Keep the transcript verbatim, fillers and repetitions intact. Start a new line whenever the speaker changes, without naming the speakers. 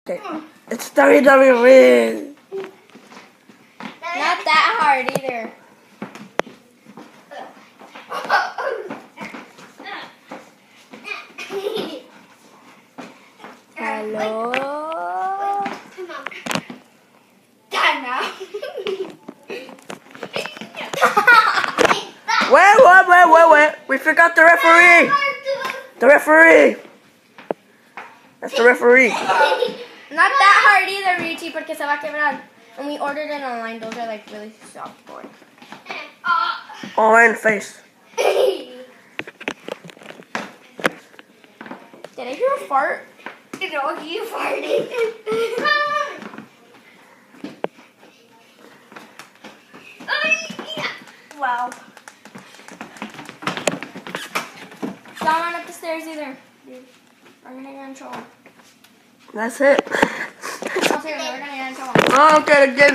Okay. It's W W E.
Not that hard either. Hello?
Come on. Done now.
Wait, wait, wait, wait, wait. We forgot the referee. The referee. That's the referee.
Not that hard either, Richie, porque se va a quebrar. And we ordered it online. Those are like really soft boards.
Oh, in the face.
Did I hear a fart?
No, you farted.
Wow. Don't run up the stairs either. We're gonna get in trouble.
That's it.
No, seriously, we're gonna get in trouble.
Okay, again.